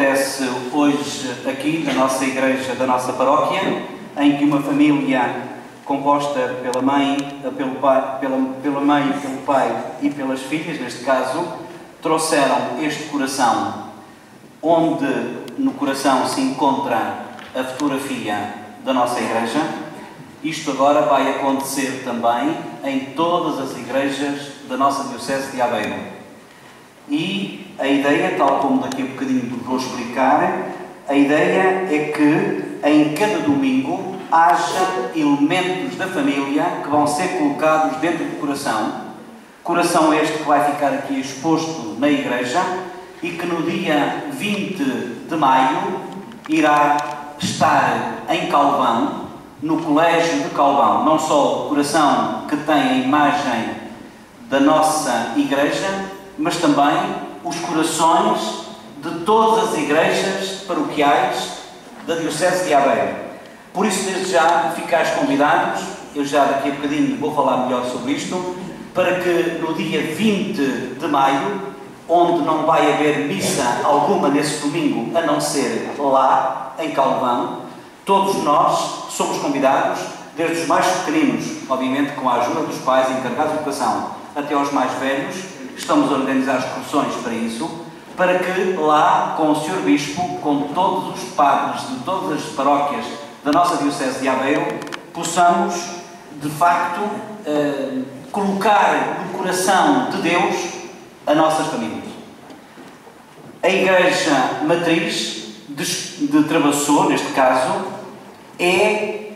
acontece hoje aqui na nossa igreja, da nossa paróquia, em que uma família composta pela mãe, pelo pai e pelas filhas, neste caso, trouxeram este coração, onde no coração se encontra a fotografia da nossa igreja. Isto agora vai acontecer também em todas as igrejas da nossa Diocese de Aveiro. E a ideia, tal como daqui a bocadinho vou explicar, a ideia é que em cada domingo haja elementos da família que vão ser colocados dentro do coração. Coração este que vai ficar aqui exposto na igreja e que no dia 20 de maio irá estar em Calvão, no Colégio de Calvão. Não só o coração que tem a imagem da nossa igreja, mas também os corações de todas as igrejas paroquiais da Diocese de Aveiro. Por isso, desde já, ficais convidados, eu já daqui a bocadinho vou falar melhor sobre isto, para que no dia 20 de maio, onde não vai haver missa alguma nesse domingo, a não ser lá, em Calvão, todos nós somos convidados, desde os mais pequeninos, obviamente com a ajuda dos pais encarregados de educação, até aos mais velhos. Estamos a organizar excursões para isso, para que lá, com o Sr. Bispo, com todos os padres de todas as paróquias da nossa Diocese de Aveiro, possamos, de facto, colocar no coração de Deus as nossas famílias. A Igreja Matriz de Travassor, neste caso, é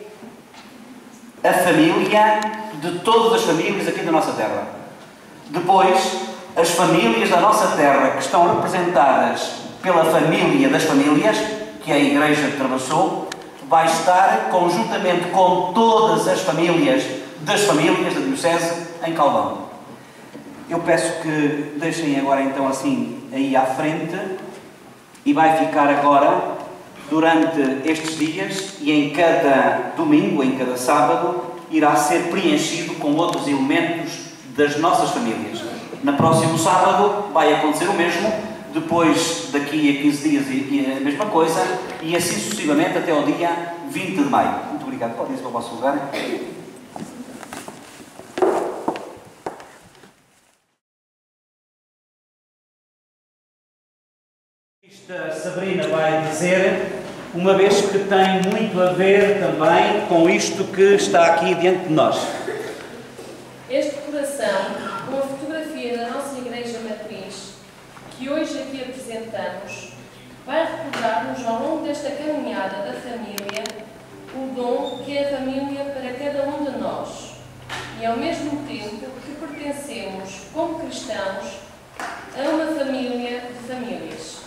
a família de todas as famílias aqui da nossa terra. Depois, as famílias da nossa terra que estão representadas pela família das famílias, que é a Igreja de Travassor, vai estar conjuntamente com todas as famílias das famílias da Diocese em Calvão. Eu peço que deixem agora então assim aí à frente e vai ficar agora durante estes dias e em cada domingo, em cada sábado, irá ser preenchido com outros elementos das nossas famílias. No próximo sábado vai acontecer o mesmo, depois daqui a 15 dias a mesma coisa, e assim sucessivamente até ao dia 20 de maio. Muito obrigado. Podem ir para o vosso lugar. A Sabrina vai dizer, uma vez que tem muito a ver também com isto que está aqui diante de nós. Este coração, com a fotografia da nossa Igreja Matriz, que hoje aqui apresentamos, vai recordar-nos ao longo desta caminhada da família o dom que é a família para cada um de nós e, ao mesmo tempo, que pertencemos, como cristãos, a uma família de famílias.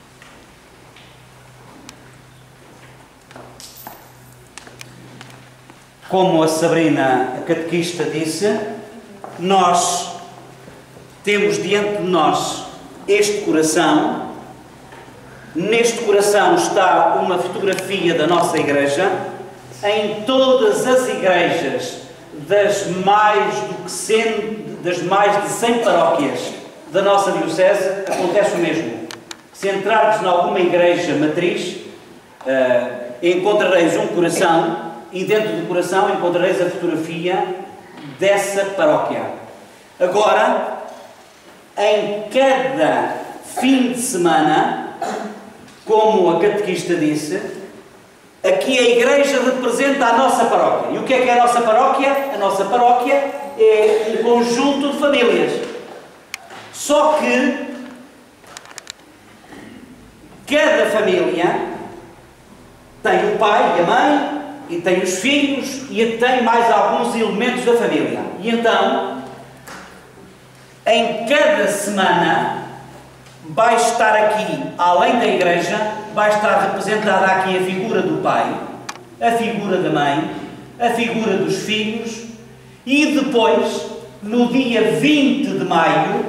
Como a Sabrina, a catequista, disse, nós temos diante de nós este coração. Neste coração está uma fotografia da nossa igreja. Em todas as igrejas das mais de 100 paróquias da nossa Diocese acontece o mesmo. Se entrardes em alguma igreja matriz, encontrareis um coração. E dentro do coração encontrareis a fotografia dessa paróquia. Agora, em cada fim de semana, como a catequista disse, aqui a igreja representa a nossa paróquia. E o que é a nossa paróquia? A nossa paróquia é um conjunto de famílias. Só que cada família tem o pai e a mãe, e tem os filhos, e tem mais alguns elementos da família. E então, em cada semana, vai estar aqui, além da igreja, vai estar representada aqui a figura do pai, a figura da mãe, a figura dos filhos, e depois, no dia 20 de maio,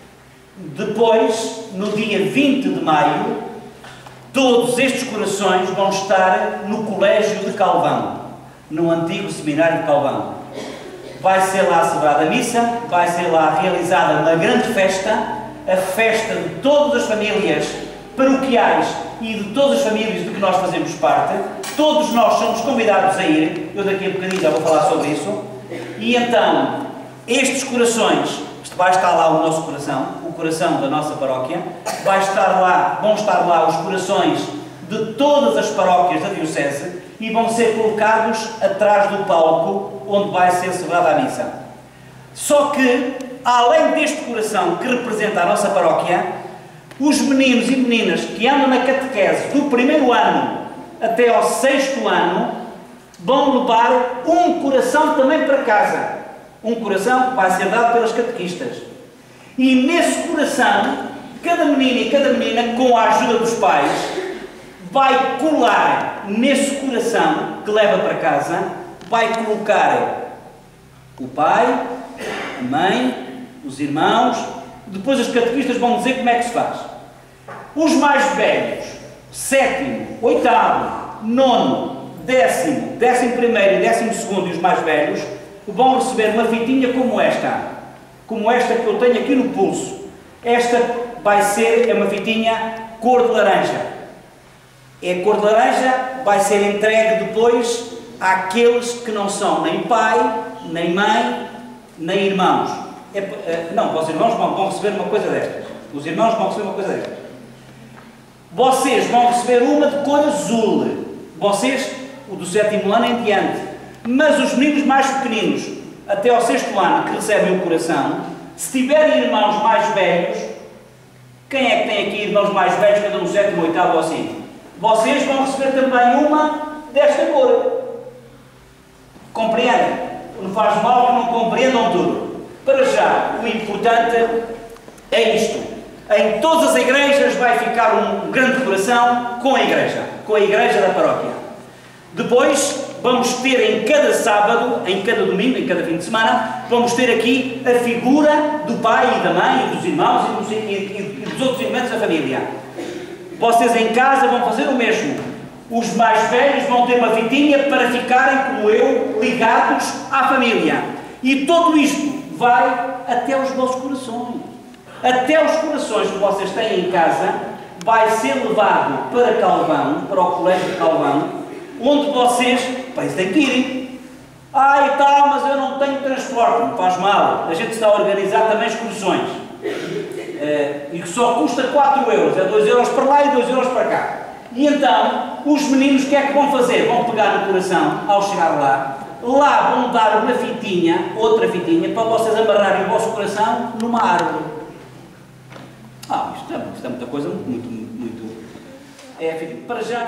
todos estes corações vão estar no Colégio de Calvão, no antigo Seminário de Calvão. Vai ser lá celebrada a missa, vai ser lá realizada uma grande festa, a festa de todas as famílias paroquiais e de todas as famílias de que nós fazemos parte. Todos nós somos convidados a ir, eu daqui a bocadinho já vou falar sobre isso, e então, estes corações, vai estar lá o nosso coração, o coração da nossa paróquia, vão estar lá os corações de todas as paróquias da Diocese e vão ser colocados atrás do palco onde vai ser celebrada a missa. Só que, além deste coração que representa a nossa paróquia, os meninos e meninas que andam na catequese do primeiro ano até ao 6º ano vão levar um coração também para casa. Um coração que vai ser dado pelas catequistas. E nesse coração, cada menino e cada menina, com a ajuda dos pais, vai colar nesse coração que leva para casa, vai colocar o pai, a mãe, os irmãos. Depois as catequistas vão dizer como é que se faz. Os mais velhos, 7º, 8º, 9º, 10º, 11º e 12º, e os mais velhos vão receber uma fitinha como esta que eu tenho aqui no pulso. Esta é uma fitinha cor de laranja. É cor de laranja, vai ser entregue depois àqueles que não são nem pai, nem mãe, nem irmãos. Não, os irmãos vão receber uma coisa destas. Os irmãos vão receber uma coisa destas. Vocês vão receber uma de cor azul. Vocês, o do 7º ano em diante. Mas os meninos mais pequeninos, até ao 6º ano, que recebem o coração, se tiverem irmãos mais velhos, quem é que tem aqui irmãos mais velhos, cada um 7º, 8º ou assim? Vocês vão receber também uma desta cor. Compreendem? Não faz mal que não compreendam tudo. Para já, o importante é isto. Em todas as igrejas vai ficar um grande coração com a igreja da paróquia. Depois, vamos ter em cada sábado, em cada domingo, em cada fim de semana, vamos ter aqui a figura do pai e da mãe, e dos irmãos e dos outros elementos da família. Vocês em casa vão fazer o mesmo. Os mais velhos vão ter uma fitinha para ficarem, como eu, ligados à família. E tudo isto vai até os vossos corações. Até os corações que vocês têm em casa vai ser levado para Calvão, para o Colégio de Calvão, onde vocês, têm que ir. E tal, mas eu não tenho transporte. Não faz mal. A gente está a organizar também excursões. E que só custa 4 euros. É 2 euros para lá e 2 euros para cá. E então, os meninos o que é que vão fazer? Vão pegar no coração, ao chegar lá vão dar uma fitinha, outra fitinha, para vocês amarrarem o vosso coração numa árvore. Isto é muita coisa, muito... É a fitinha. Para já...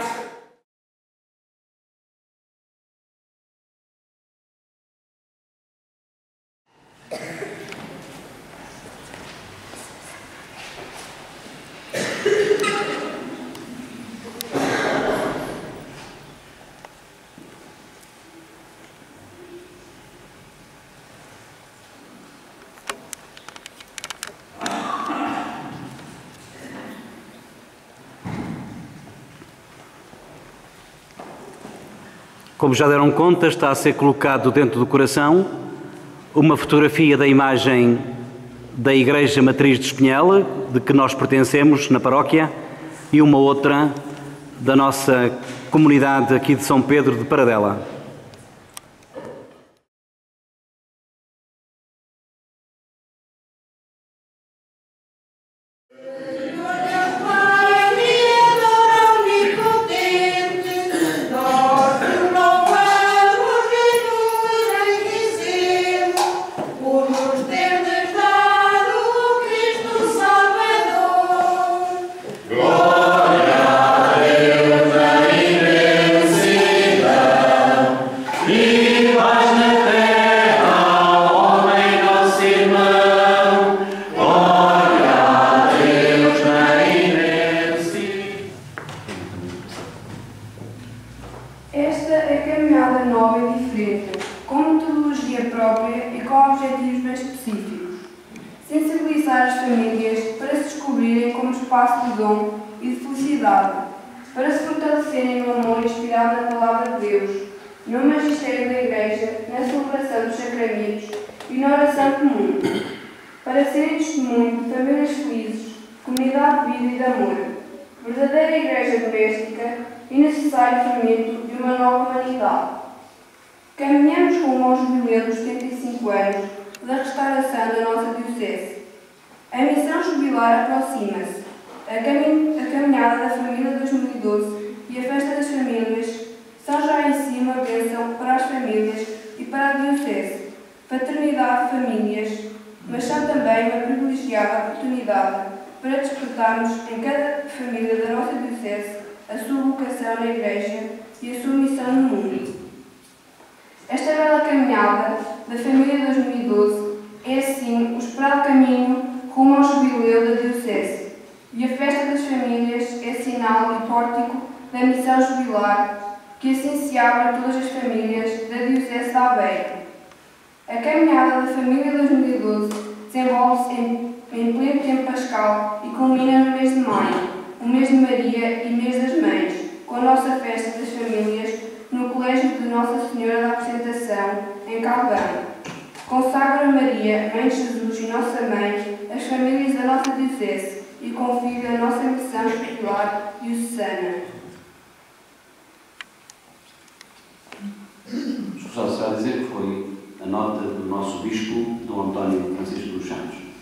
Como já deram conta, está a ser colocado dentro do coração uma fotografia da imagem da Igreja Matriz de Espinhel, de que nós pertencemos na paróquia, e uma outra da nossa comunidade aqui de São Pedro de Paradela. verdadeira igreja doméstica e necessário fermento de uma nova humanidade. Caminhamos rumo ao jubileu dos 75 anos da restauração da nossa diocese. A missão jubilar aproxima-se. A caminhada da família 2012 e a festa das famílias são já em si uma bênção para as famílias e para a diocese. Paternidade de famílias, mas são também uma privilegiada oportunidade para despertarmos em cada família da nossa diocese a sua vocação na Igreja e a sua missão no mundo. Esta bela caminhada da família 2012 é, assim, o esperado caminho rumo ao jubileu da diocese, e a festa das famílias é sinal e pórtico da missão jubilar, que assim se abre a todas as famílias da diocese de Aveiro. A caminhada da família 2012 desenvolve-se em pleno tempo pascal e culmina no mês de maio, o mês de Maria e mês das Mães, com a nossa festa das famílias no Colégio de Nossa Senhora da Apresentação, em Calvão. Consagra Maria, Mãe de Jesus e Nossa Mãe, as famílias da nossa diocese e confia a nossa missão jubilar diocesana. Escusado será dizer que foi a nota do nosso Bispo, Dom António Francisco dos Santos.